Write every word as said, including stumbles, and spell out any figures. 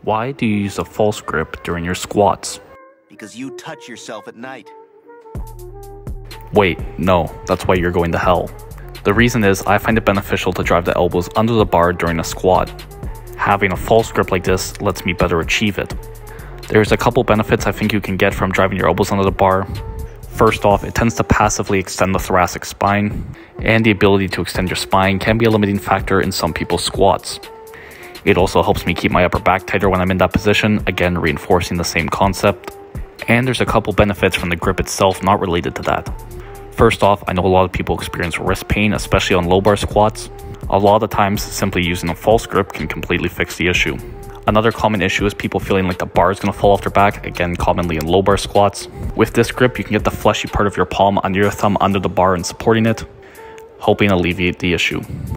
Why do you use a false grip during your squats? Because you touch yourself at night. Wait, no, that's why you're going to hell. The reason is I find it beneficial to drive the elbows under the bar during a squat. Having a false grip like this lets me better achieve it. There's a couple benefits I think you can get from driving your elbows under the bar. First off, it tends to passively extend the thoracic spine, and the ability to extend your spine can be a limiting factor in some people's squats. It also helps me keep my upper back tighter when I'm in that position, again reinforcing the same concept. And there's a couple benefits from the grip itself not related to that. First off, I know a lot of people experience wrist pain, especially on low bar squats. A lot of times, simply using a false grip can completely fix the issue. Another common issue is people feeling like the bar is going to fall off their back, again commonly in low bar squats. With this grip, you can get the fleshy part of your palm under your thumb under the bar and supporting it, helping alleviate the issue.